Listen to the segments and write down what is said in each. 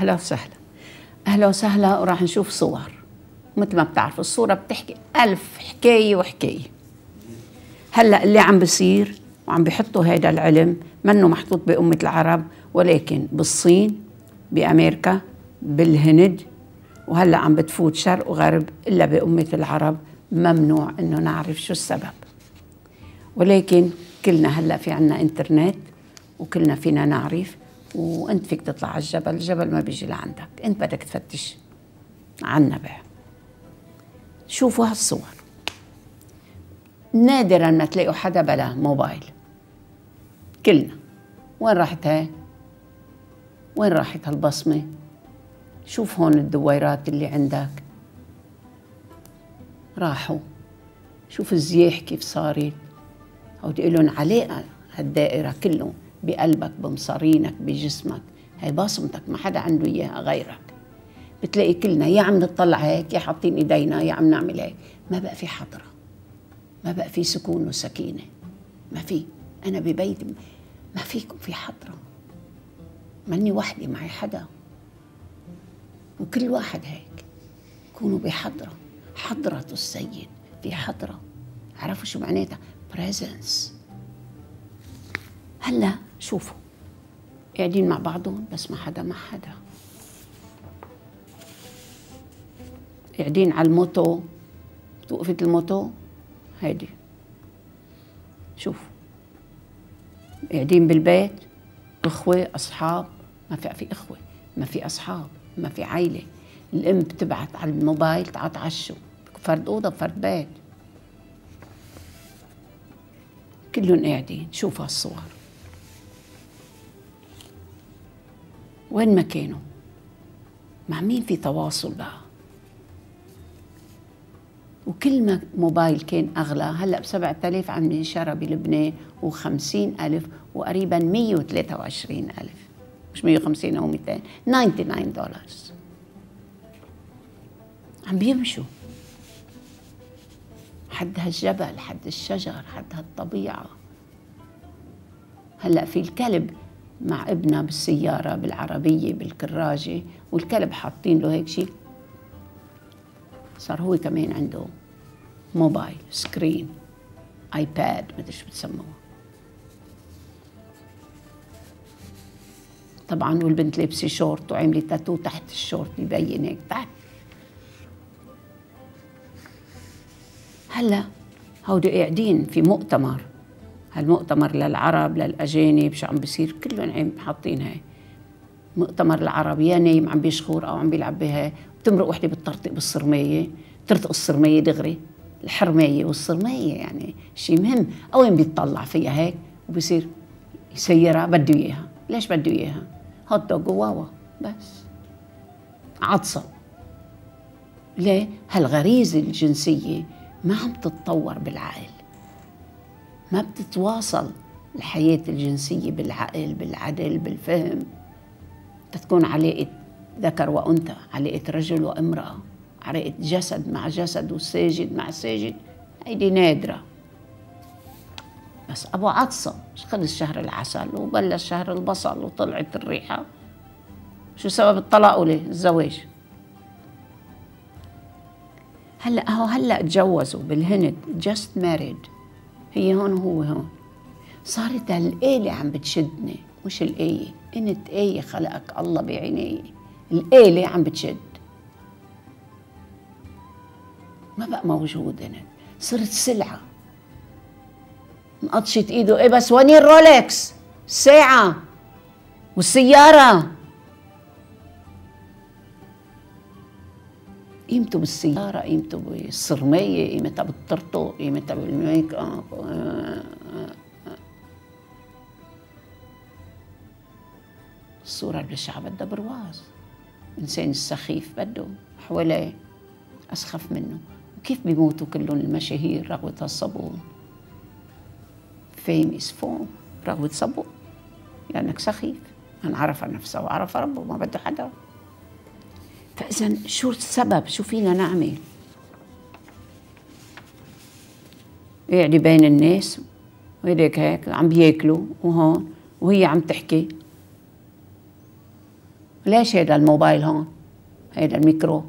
أهلا وسهلا. أهلا وسهلا. وراح نشوف صور. مثل ما بتعرفوا الصورة بتحكي 1000 حكاية وحكاية. هلأ اللي عم بصير وعم بيحطوا هذا العلم منه محطوط بأمة العرب، ولكن بالصين، بأمريكا، بالهند، وهلأ عم بتفوت شرق وغرب. إلا بأمة العرب ممنوع إنه نعرف شو السبب. ولكن كلنا هلأ في عنا إنترنت وكلنا فينا نعرف. وانت فيك تطلع على الجبل، الجبل ما بيجي لعندك، انت بدك تفتش عنا بقى. شوفوا هالصور. نادرا ما تلاقوا حدا بلا موبايل. كلنا. وين راحت هاي؟ وين راحت هالبصمة؟ شوف هون الدويرات اللي عندك راحوا. شوف الزياح كيف صارت. هودي إلهم علاقة هالدائرة كله بقلبك، بمصارينك، بجسمك. هاي بصمتك، ما حدا عنده إياها غيرك. بتلاقي كلنا يا عم نطلع هيك، يا حاطين إيدينا، يا عم نعمل هيك. ما بقى في حضرة، ما بقى في سكون وسكينة. ما في. أنا ببيتي ما فيكم في حضرة. ماني وحدي، معي حدا. وكل واحد هيك. كونوا بحضرة. حضرة السيد في حضرة. عرفوا شو معناتها؟ presence. هلا شوفوا قاعدين مع بعضهم بس ما حدا مع حدا. قاعدين على الموتو. وقفت الموتو هيدي. شوفوا قاعدين بالبيت، اخوه اصحاب. ما في اخوه، ما في اصحاب، ما في عائله. الام بتبعت على الموبايل تعال تعشوا، فرد اوضه فرد بيت. كلهم قاعدين. شوفوا هالصور. وين ما كانوا مع مين في تواصل بقى. وكل ما موبايل كان أغلى. هلأ ب7000 عم ينشرى بلبنان، و50,000 وقريبا 123,000. مش 150 أو 200. $99 عم بيمشوا حد هالجبل، حد الشجر، حد هالطبيعة. هلأ في الكلب مع ابنه بالسيارة، بالعربية، بالكراجة، والكلب حاطين له هيك شيء. صار هو كمان عنده موبايل، سكرين، ايباد، مدري شو بتسموه. طبعا والبنت لابسه شورت وعملت تاتو تحت الشورت ببين هيك تحت. هلا هودي قاعدين في مؤتمر. هالمؤتمر للعرب للاجانب. شو عم بيصير؟ كلهم عم حاطين هاي مؤتمر العرب. يا نايم عم بيشخر او عم بيلعب بها. بتمرق وحده بتطرطق بالصرميه، ترتق الصرميه دغري. الحرميه والصرميه يعني شيء مهم. وين بيطلع فيها هيك وبصير يسيرها بده اياها. ليش بده اياها؟ هوت دوغ وواوا بس. عطسه. ليه؟ هالغريزه الجنسيه ما عم تتطور بالعقل. ما بتتواصل الحياه الجنسيه بالعقل، بالعدل، بالفهم. تكون علاقه ذكر وانثى، علاقه رجل وامراه، علاقه جسد مع جسد وساجد مع ساجد. هيدي نادره. بس ابو عطسه خلص شهر العسل وبلش شهر البصل وطلعت الريحه. شو سبب الطلاق وليه؟ الزواج. هلا تجوزوا بالهند. جاست ماريد. هي هون وهو هون. صارت الآلة عم بتشدني. مش الآية. انت آية خلقك الله بعناية. الآلة عم بتشد. ما بقى موجود. انت صرت سلعة. مقطشت ايده. ايه بس وين الرولكس؟ الساعة والسيارة. قيمته بالسيارة، قيمته بالصرمية، قيمتها بالطرطق، قيمتها بالميك اب. الصورة البشعة بدها برواز. الإنسان السخيف بده حواليه أسخف منه. وكيف بيموتوا كلهم المشاهير؟ رغوة الصابون. فيميس فوم. رغوة صابون لأنك سخيف. من عرف نفسه وعرف ربه، ما بده حدا. فإذا شو السبب؟ شو فينا نعمل؟ قاعدة بين الناس وهيك هيك عم بياكلوا وهون وهي عم تحكي. ليش هيدا الموبايل هون؟ هيدا الميكرو.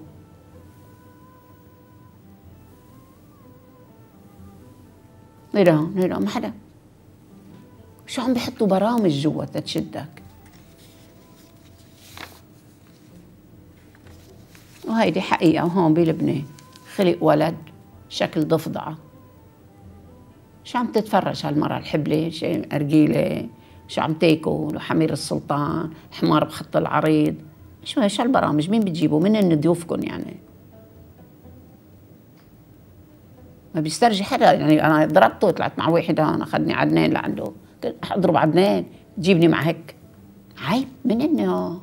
هيدا هون، هيدا ما حدا. شو عم بيحطوا برامج جوا تتشدك. وهيدي حقيقة. وهون بلبنان خلق ولد شكل ضفدعة. شو عم تتفرج هالمرة الحبلة؟ شي أرجيلة؟ شو عم تاكل؟ حمير السلطان، حمار بخط العريض. شو هالبرامج؟ مين بتجيبوا؟ من ضيوفكم يعني؟ ما بيسترجي حدا. يعني أنا ضربته، طلعت مع واحد هون أخذني عدنان لعنده، قلت أضرب عدنان تجيبني مع هيك؟ عيب. من إنه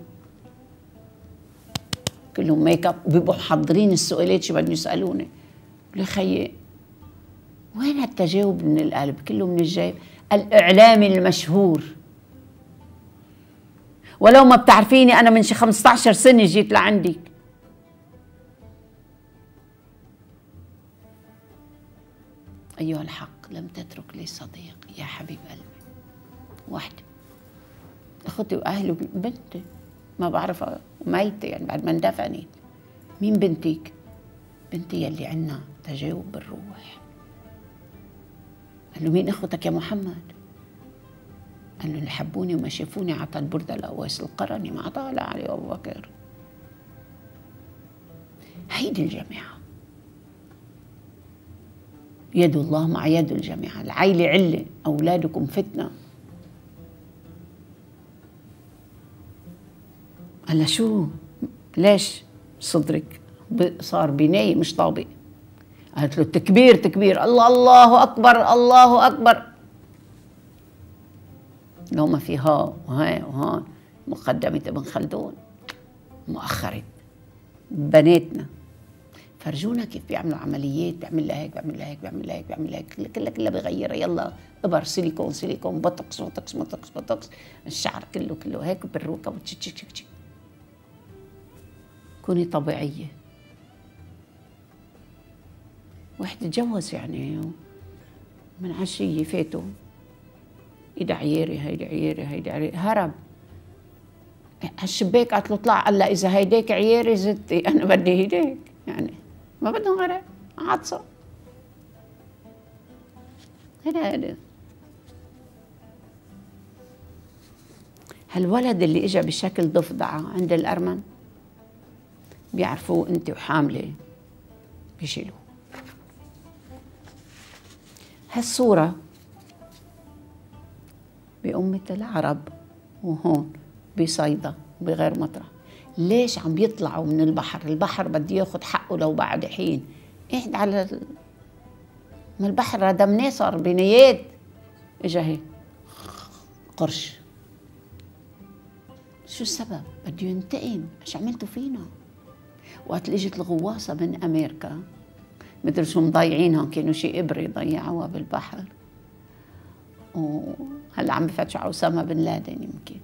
كلهم ميك اب وبيبقوا محضرين السؤالات شو بدهم يسألوني. لي خيي وين هالتجاوب من القلب؟ كله من الجيب. الإعلامي المشهور. ولو ما بتعرفيني أنا من شي 15 سنة جيت لعندك. أيها الحق لم تترك لي صديق يا حبيب قلبي. وحدة أخوتي وأهلي وبنتي ما بعرفها ميتة يعني بعد ما اندفنت. مين بنتك؟ بنتي يلي عنا تجاوب بالروح. قال له مين اخوتك يا محمد؟ قال له اللي حبوني وما شافوني عطى البردة لأويس القرني ما عطاها لعلي أبو بكر. هيدي الجماعة. يد الله مع يد الجماعة. العيلة علة، أولادكم فتنة. قال شو؟ ليش صدرك صار بناية مش طابق؟ قالت له تكبير تكبير، الله الله أكبر الله أكبر. لو ما في ها وهي وهون مقدمة ابن خلدون مؤخرة بناتنا. فرجونا كيف بيعملوا عمليات، بيعمل لها هيك بيعمل لها هيك بيعمل لها هيك بيعمل لها هيك، كلها بغيرها. يلا ابر سيليكون سيليكون، بوتوكس بوتوكس بوتوكس بوتوكس، الشعر كله هيك بالركب وتشك تشك تشك. كوني طبيعية. واحد تجوز يعني من عشية فاتوا ايد عياري، هيدي عياري هيدي عياري، هرب هالشباك. قالت له اطلع. قال لا اذا هيديك عياري زدتي انا بدي هيديك. يعني ما بدهم غيرها. عطسه. هذا هالولد اللي اجى بشكل ضفدعه عند الارمن بيعرفوه انت وحامله بيشيلوه. هالصوره بأمة العرب وهون بصيدا بغير مطرح. ليش عم بيطلعوا من البحر؟ البحر بده ياخذ حقه لو بعد حين. قاعد على ما البحر ردمناه صار بنيات. اجا هيك قرش. شو السبب؟ بده ينتقم. ايش عملتوا فينا؟ وقت اللي اجت الغواصه من امريكا مدري شو مضيعينها، كانوا شي ابره ضيعوها بالبحر. وهلا عم بفتشوا على أسامة بن لادن. يمكن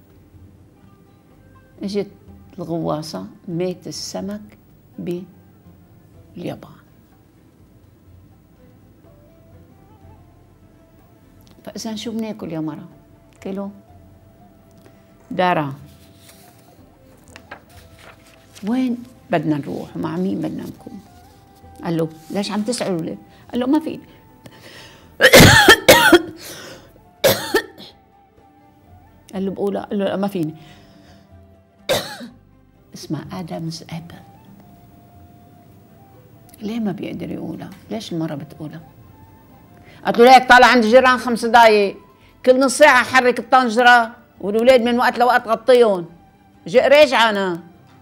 اجت الغواصة مات السمك باليابان. فإذا شو بناكل يا مرة؟ كيلو دارا. وين بدنا نروح ومع مين بدنا نكون؟ قال له ليش عم تسألوا ليه؟ قال له ما في. قال له بقولها. قال له ما فيني. اسمها آدمز أبل. ليه ما بيقدر يقولها؟ ليش المرة بتقولها؟ قالت له ليك طالع عندي جيران 5 دقايق، كل نص ساعة حرك الطنجرة والولاد من وقت لوقت غطيهم. راجعة أنا.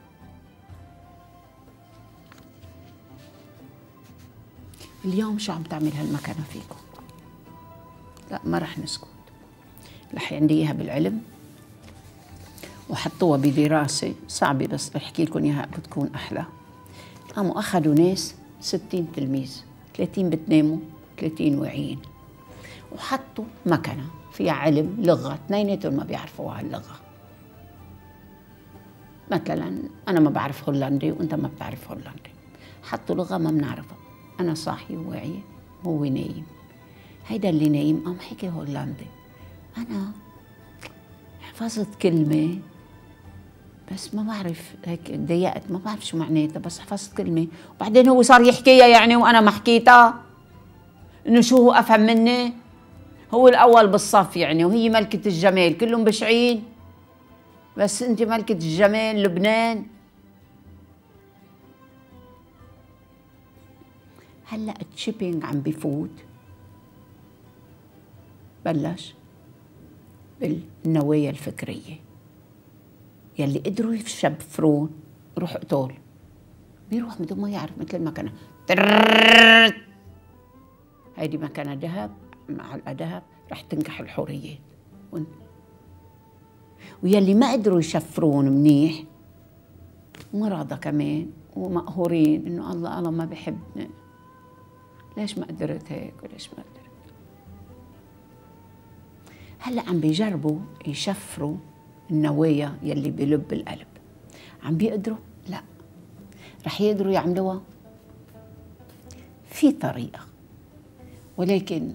اليوم شو عم تعمل هالمكنة فيكم؟ لا ما رح نسكت. رح عندي اياها بالعلم وحطوها بدراسة صعبة، بس احكي لكم اياها بتكون احلى. قاموا اخذوا ناس 60 تلميذ، 30 بتناموا 30 واعيين، وحطوا مكنة فيها علم لغة، اثنيناتهم ما بيعرفوا هاللغة. مثلا انا ما بعرف هولندي وانت ما بتعرف هولندي، حطوا لغة ما بنعرفها. انا صاحية وواعية هو نايم. هيدا اللي نايم قام حكي هولندي. أنا حفظت كلمة بس ما بعرف، هيك تضايقت، ما بعرف شو معناتها، بس حفظت كلمة وبعدين هو صار يحكيها يعني وأنا ما حكيتها. إنه شو هو أفهم مني؟ هو الأول بالصف يعني، وهي ملكة الجمال، كلهم بشعين، بس أنت ملكة الجمال لبنان. هلأ التشيبينج عم بفوت، بلش بالنوايا الفكرية يلي قدروا يشفرون. روح قتول بيروح بدون ما يعرف، مثل المكنة هيدي مكنة ذهب، معلقة ذهب رح تنكح الحوريات. ويلي ما قدروا يشفرون منيح مرضى كمان ومقهورين انه الله ما بحبني، ليش ما قدرت هيك وليش ما قدرت. هلا عم بيجربوا يشفروا النوايا يلي بلب القلب. عم بيقدروا؟ لا. رح يقدروا يعملوها في طريقة، ولكن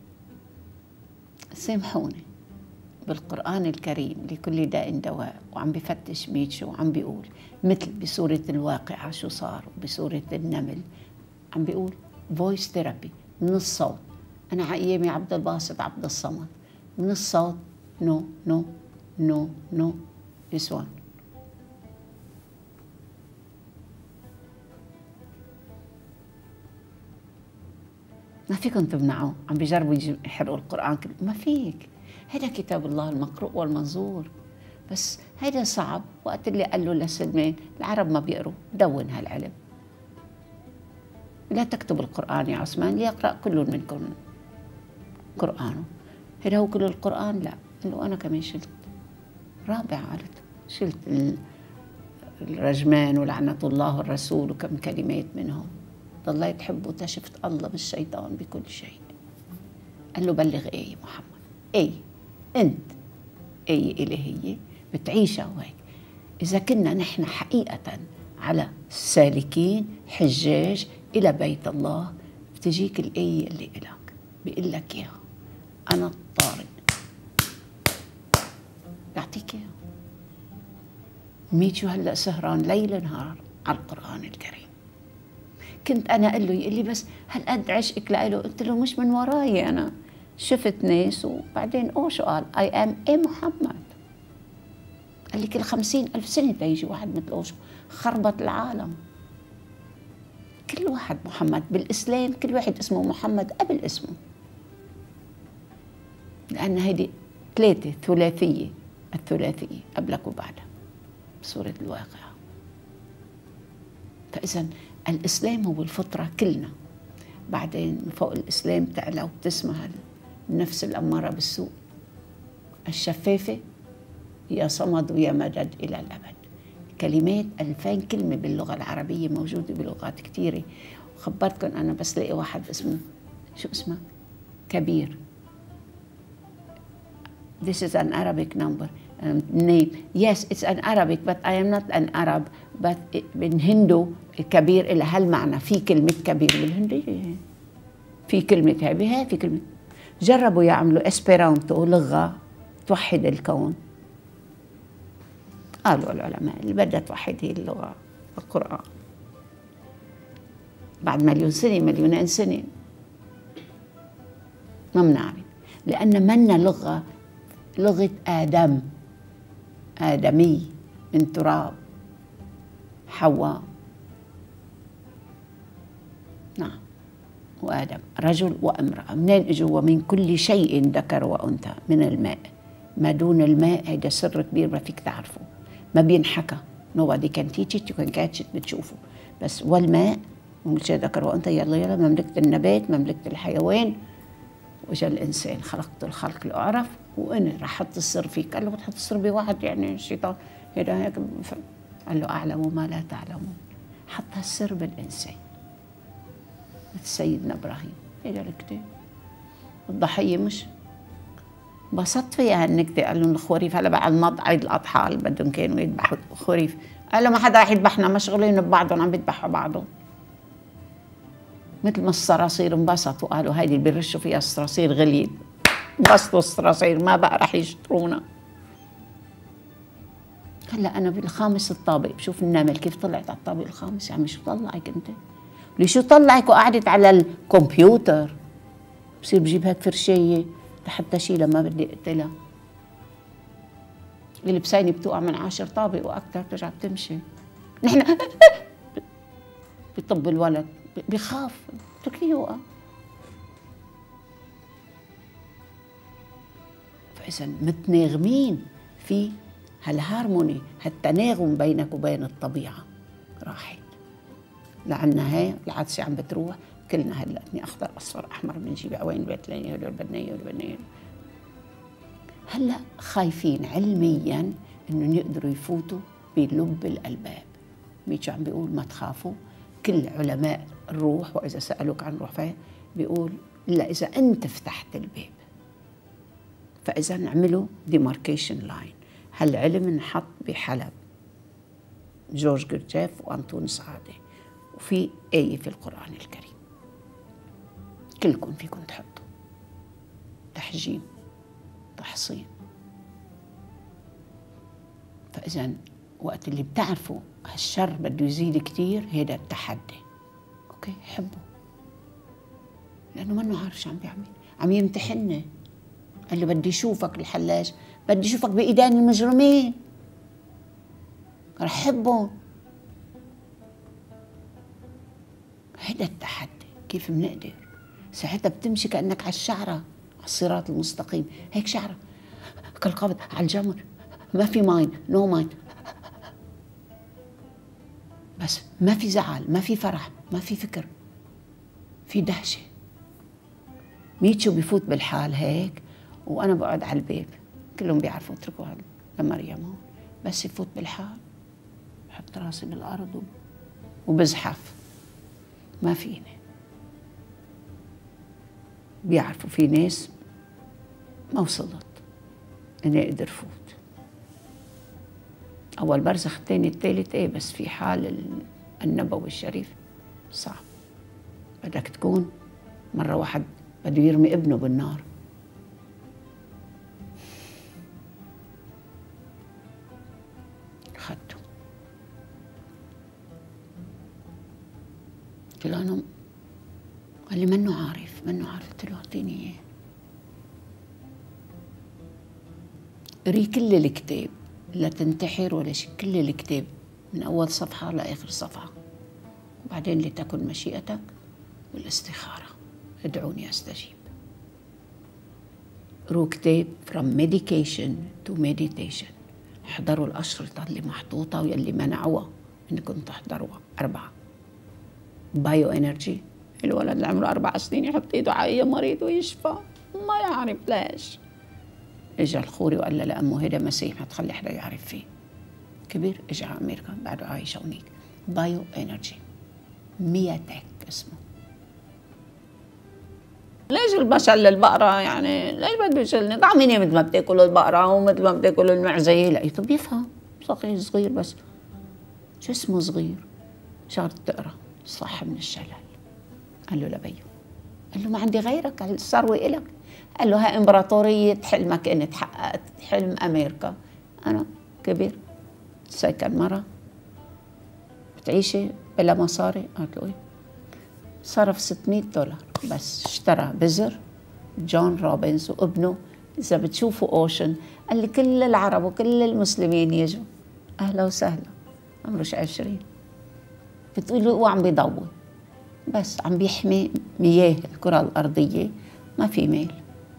سامحوني، بالقرآن الكريم لكل داء دواء، وعم بفتش ميتشو وعم بيقول مثل بسورة الواقعة شو صار، وبسورة النمل عم بيقول فويس ثيرابي من الصوت. أنا على أيامي عبد الباسط عبد الصمد، من الصوت نو نو نو نو this one. ما فيكم تمنعوا، عم بيجربوا يحرقوا القرآن كله، ما فيك، هذا كتاب الله المقروء والمنظور. بس هذا صعب. وقت اللي قال له لسلمان العرب ما بيقروا، دون هالعلم، لا تكتب القرآن يا عثمان ليقرأ كل منكم قرآنه. هذا هو كل القرآن؟ لا. قال له أنا كمان شلت رابع، قالت شلت الرجمان ولعنة الله والرسول وكم كلمات منهم. ضليت حب وتشفت الله بالشيطان بكل شيء. قال له بلغ يا محمد، أنت إلهية بتعيشها وهيك. إذا كنا نحن حقيقة على سالكين حجاج إلى بيت الله، بتجيك الآية اللي إلك بيقول لك إياها، أنا الطارق بعطيك إياها. ميتشو هلأ سهران ليل نهار على القرآن الكريم. كنت أنا أقول له، يقول لي بس هالقد عشقك لإله. قلت له مش من وراي، أنا شفت ناس وبعدين شو قال I am محمد. قال لي كل 50,000 سنة تيجي واحد مثل أوشو، خربط العالم. كل واحد محمد بالإسلام، كل واحد اسمه محمد قبل اسمه، لأن هيدي ثلاثة ثلاثية، الثلاثية قبلك وبعدها بسورة الواقعة. فإذا الإسلام هو الفطرة كلنا. بعدين فوق الإسلام تعلى وبتسمع النفس الأمارة بالسوء الشفافة، يا صمد ويا مدد إلى الأبد. كلمات 2000 كلمة باللغة العربية موجودة بلغات كثيرة. وخبرتكم أنا بس لاقي واحد اسمه شو اسمه كبير. This is an Arabic number name. Yes, it's an Arabic, but I am not an Arab. But بالهندو كبير إلى هالمعنى. في كلمة كبير بالهندية، في كلمة هاي، في كلمة. جربوا يعملوا اسبيرانتو لغة توحد الكون. قالوا العلماء اللي بدها توحد هي اللغة القرآن. بعد مليون سنة، مليونين سنة ما بنعرف، لأن منا لغة آدم، آدمي من تراب، حواء، نعم، وآدم رجل وامرأة. منين اجوا؟ ومن كل شيء ذكر وأنثى، من الماء. ما دون الماء هيدا سر كبير ما فيك تعرفه، ما بينحكى. nobody can teach it, you can catch it، بتشوفه بس. والماء ومن شيء ذكر وأنثى، يلا مملكة النبات، مملكة الحيوان، وجا الإنسان خلقت الخلق لأعرف وأنا رح أحط السر فيك. قال له بتحط السر بواحد يعني الشيطان هيدا هيك. قال له أعلم ما لا تعلمون. حط هالسر بالإنسان، مثل سيدنا إبراهيم. هيدا الكتاب. الضحية مش بسط فيها هالنكتة. قال لهم الخوريف هلا بعد مضى عيد الأضحى اللي بدهم كانوا يذبحوا خوريف. قال له ما حدا رح يذبحنا، مشغولين ببعضهم عم بيذبحوا بعضهم. مثل ما الصراصير انبسطوا وقالوا هيدي اللي بيرشوا فيها الصراصير غليت، انبسطوا الصراصير ما بقى رح يشترونا. هلا انا بالخامس الطابق بشوف النمل كيف طلعت على الطابق الخامس. يا عمي شو طلعك انت؟ ليه شو طلعك وقعدت على الكمبيوتر؟ بصير بجيب هيك فرشايه لحتى شيلها ما بدي اقتلها. البسينه بتوقع من 10 طابق واكثر بترجع بتمشي. نحن بيطب الولد بخاف اتركيه يوقع. فاذا متناغمين في هالهارموني، هالتناغم بينك وبين الطبيعه راحت. لعنا هي العدسه عم بتروح كلنا هلأتني اخضر اصفر احمر بنجيب وين البيت لين هدول بدنا بدنا. هلا خايفين علميا انهم يقدروا يفوتوا بلب الالباب. ميتشو عم بيقول ما تخافوا، كل علماء الروح واذا سالوك عن روح فين بيقول الا اذا انت فتحت الباب. فاذا نعملوا ديماركيشن لاين. هالعلم انحط بحلب جورج جرجاف وانطون سعاده، وفي آية في القرآن الكريم كلكم فيكم تحطوا تحجيم تحصين. فإذا وقت اللي بتعرفوا هالشر بده يزيد كتير هيدا التحدي. اوكي حبه، لأنه منه عارف شو عم بيعمل، عم يمتحننا. قال له بدي اشوفك الحلاج، بدي اشوفك بإيدين المجرمين، رح حبهم. هيدا التحدي. كيف بنقدر؟ ساعتها بتمشي كأنك على الشعرة، على الصراط المستقيم، هيك شعرة كالقبض على الجمر، ما في ماين، نو ماين، بس ما في زعل، ما في فرح، ما في فكر، في دهشة. ميتشو بفوت بالحال هيك وأنا بقعد على الباب، كلهم بيعرفوا اتركوا هذا لمريم هون، بس يفوت بالحال بحط راسي بالأرض وبزحف. ما فيني. بيعرفوا في ناس ما وصلت اني اقدر فوت. اول برزخ الثاني الثالث ايه، بس في حال النبوي الشريف صعب. بدك تكون مرة واحد بده يرمي ابنه بالنار. خدته قلت له أنا، قال لي منه عارف قلت له اعطيني اياه. قري كل الكتاب، لا تنتحر ولا شيء، كل الكتاب من اول صفحه لاخر صفحه، وبعدين لتكن مشيئتك والاستخاره، ادعوني استجيب. قروا كتاب from medication to meditation. احضروا الاشرطه اللي محطوطه واللي منعوها انكم تحضروها. 4 بايو انرجي. الولد اللي عمره 4 سنين يحط ايده على اي مريض ويشفى، ما يعرف ليش. اجى الخوري وقال له لامه هيدا مسيح ما تخلي حدا يعرف فيه. كبير اجى على امريكا بعده عايش هونيك. بايو انرجي مياتك اسمه. ليش البشل للبقرة يعني؟ ليش بده يشلني؟ طعميني مثل ما بتاكل البقرة ومثل ما بتاكل المعزة. لقيته بيفهم، صغير بس جسمه صغير. شغلت تقرا صح من الشلل. قال له لبيه، قال له ما عندي غيرك، الثروة إلك. قال له هاي امبراطورية حلمك انت حققت حلم امريكا. انا كبير ساكن مرة بتعيشي بلا مصاري. قالت له ايه؟ صرف $600 بس اشترى بزر جون روبنز وابنه. اذا بتشوفوا اوشن، قال لي كل العرب وكل المسلمين يجوا. اهلا وسهلا. عمره 20. بتقول له هو عم بيضوي بس عم بيحمي مياه الكرة الأرضية، ما في ميل.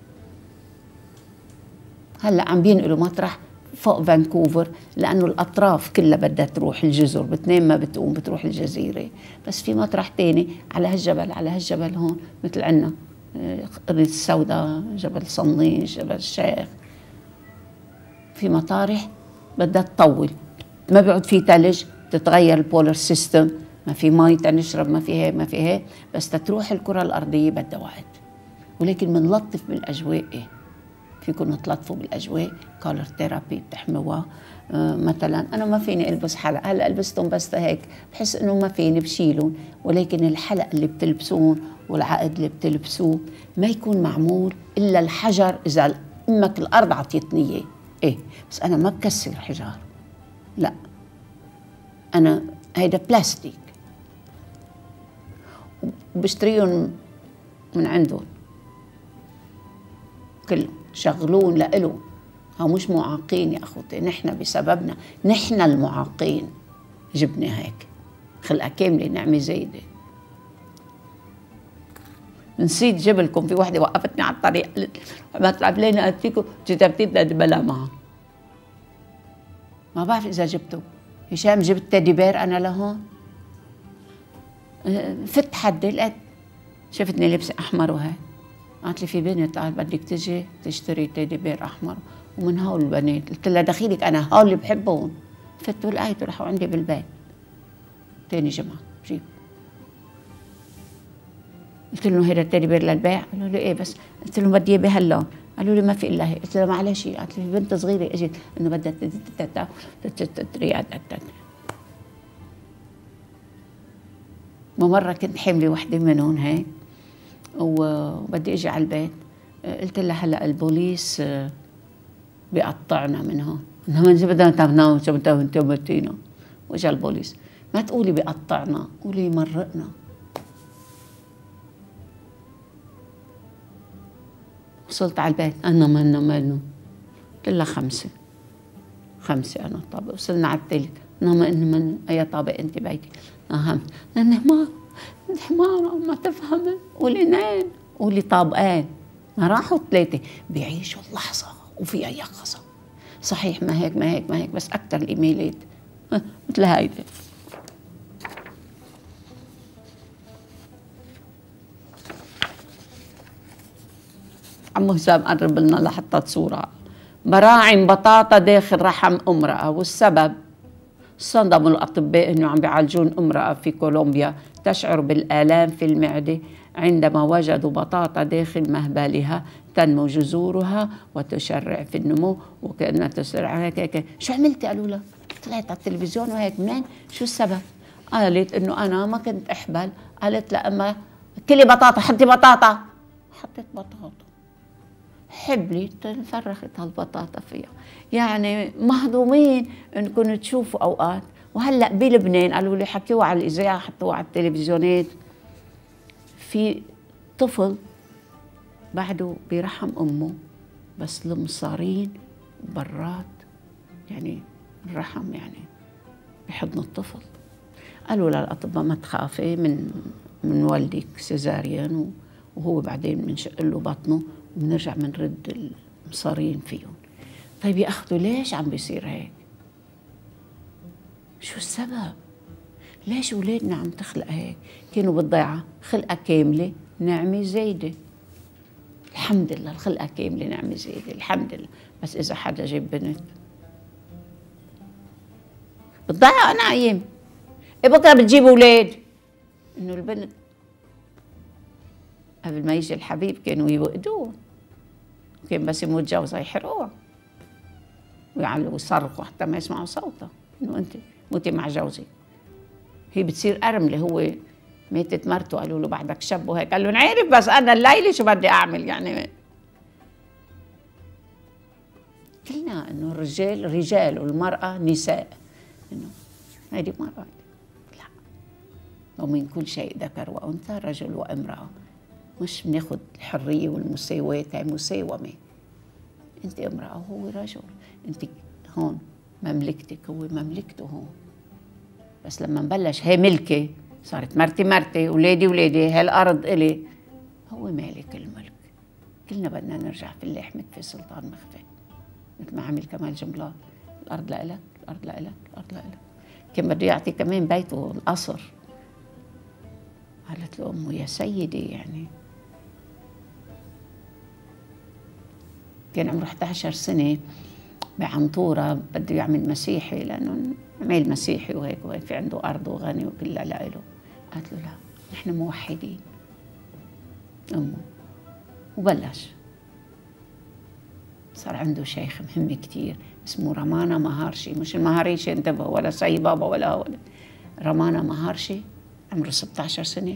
هلا عم بينقلوا مطرح فوق فانكوفر لأنه الأطراف كلها بدها تروح، الجزر بتنام ما بتقوم بتروح الجزيرة، بس في مطرح تاني على هالجبل هون مثل عنا قرية السوداء، جبل صنيع، جبل الشيخ. في مطارح بدها تطول، ما بيقعد في ثلج، تتغير البولر سيستم، ما في مي تنشرب، ما في هي بس تتروح الكرة الأرضية بدها وقت. ولكن بنلطف بالأجواء. إيه فيكم تلطفوا بالأجواء، كولر ثيرابي بتحموها. مثلا أنا ما فيني ألبس حلق، هلا لبستهم بس هيك بحس إنه ما فيني بشيلهم، ولكن الحلق اللي بتلبسون والعقد اللي بتلبسوه ما يكون معمول إلا الحجر إذا أمك الأرض عطيتني إياه. إيه بس أنا ما بكسر حجار، لا، أنا هيدا بلاستيك وبشتريهم من عندهم كلهم، شغلون لإلهم. ها مش معاقين يا أخوتي، نحن بسببنا، نحن المعاقين جبنا هيك خلقة كاملة نعمة زايدة. نسيت جبلكم، في وحدة وقفتني على الطريق قالت ما تلعب لينا قلت لكم جبتي تيدي بلا معها. ما بعرف إذا جبته. هشام جبت تيدي بير أنا لهون؟ فت حدي لقيت شفتني لابسة أحمر وهيك، قالت لي في بنت قال بدك تجي تشتري تيدي بير أحمر ومن هول البنات. قلت لها دخيلك أنا هول اللي بحبهم. فت ولقيته راحوا عندي بالبيت تاني جمعة جيب. قلت لهم هيدا التيدي بير للبيع؟ قالوا لي ايه بس. قلت لهم بدي اياه بهاللون. قالوا لي ما في الا هي. قلت لها معلش. قالت لي بنت صغيره اجت انه بدها تريد. مرة كنت حامله وحده منهم هيك وبدي اجي على البيت، قلت لها هلا البوليس بيقطعنا من هون. انه بدنا تمنعوا تمتينا. واجا البوليس. ما تقولي بيقطعنا، قولي يمرقنا. وصلت على البيت أنا منه قلت لها خمسة أنا طابق. وصلنا على الثالث أنا من أي طابق أنت بيتي؟ أهم حمارة ما تفهمي. قولي اثنين، قولي طابقين. ما راحوا ثلاثة. بيعيشوا اللحظة وفيها يقظة. صحيح ما هيك بس أكثر الإيميلات مثل هيدي. عمو هشام قرب لنا لحطت صورة براعم بطاطا داخل رحم امرأة، والسبب صدموا الأطباء أنه عم بيعالجون امرأة في كولومبيا تشعر بالآلام في المعدة عندما وجدوا بطاطا داخل مهبلها تنمو جذورها وتشرع في النمو وكأنها تسرع هيك. شو عملتي؟ قالوا لها طلعت على التلفزيون وهيك. منين؟ شو السبب؟ قالت انه انا ما كنت احبل. قالت لا اما كلي بطاطا، حطي بطاطا. حطيت بطاطا، حبلت فرخت هالبطاطا فيها. يعني مهضومين انكم تشوفوا اوقات. وهلا بلبنان قالوا لي حكيوها على الاذاعه، حطوها على التلفزيونات، في طفل بعده برحم امه بس المصارين برات يعني الرحم، يعني بحضن الطفل. قالوا للاطباء ما تخافي من والدك سيزاريان وهو بعدين بنشق له بطنه وبنرجع بنرد المصارين فيهم. طيب يا اخته ليش عم بيصير هيك؟ شو السبب؟ ليش اولادنا عم تخلق هيك؟ كانوا بالضيعه، خلقه كامله نعمه زايده. الحمد لله الخلقه كامله نعمه زايده الحمد لله. بس اذا حدا جاب بنت بالضيعه انا ايام بكره بتجيب اولاد. انه البنت قبل ما يجي الحبيب كانوا يوقدوه، كان بس يموت جوزها يحرقوها ويعلقوا يصرخوا حتى ما يسمعوا صوتها انه انت موتي مع جوزي. هي بتصير ارمله، هو ماتت مرته قالوا له بعدك شب وهيك، قال لهم عارف بس انا الليله شو بدي اعمل يعني. قلنا انه الرجال رجال والمراه نساء، انه هيدي مرأة. لا، ومن كل شيء ذكر وانثى رجل وامراه. مش بناخذ الحريه والمساواه، هي مساومه. انت امراه وهو رجل، انت هون مملكتك هو مملكته هون. بس لما نبلش هي ملكي صارت مرتي ولادي هالارض الي، هو مالك الملك. كلنا بدنا نرجع في اللي مكفي سلطان مخفي، مثل ما عمل كمال جنبلاط، الارض لإلك الارض لإلك الارض لإلك. كان بده يعطي كمان بيته القصر. قالت له امه يا سيدي يعني كان عمره 11 سنه بعنطوره بده يعمل مسيحي لانه عمل مسيحي وهيك في عنده ارض وغني وكلها لإله. قالت له لا نحن موحدين امه. وبلش صار عنده شيخ مهم كتير اسمه رمانا مهارشي، مش المهاريشي انتبه ولا سي بابا ولا رمانا مهارشي. عمره 16 سنه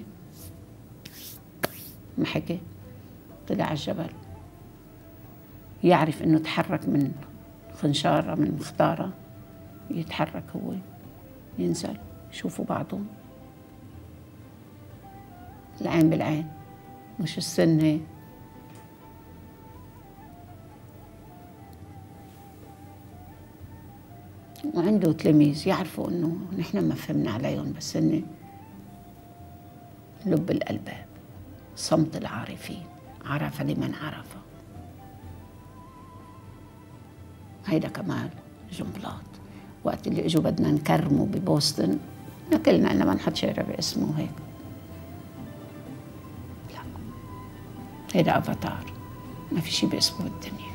ما حكي، طلع على الجبل يعرف انه تحرك من خنشاره من مختاره يتحرك هو، ينزل يشوفوا بعضهم، العين بالعين مش السن هيك. وعنده تلاميذ يعرفوا انه نحن ما فهمنا عليهم، بس هن لب الألباب، صمت العارفين، عرف لمن عرف. هيدا كمان جنبلاط. وقت اللي اجوا بدنا نكرمه ببوسطن نكلنا انه ما نحط شارع باسمه هيك. لا، هيدا افاتار، ما في شيء باسمه بالدنيا.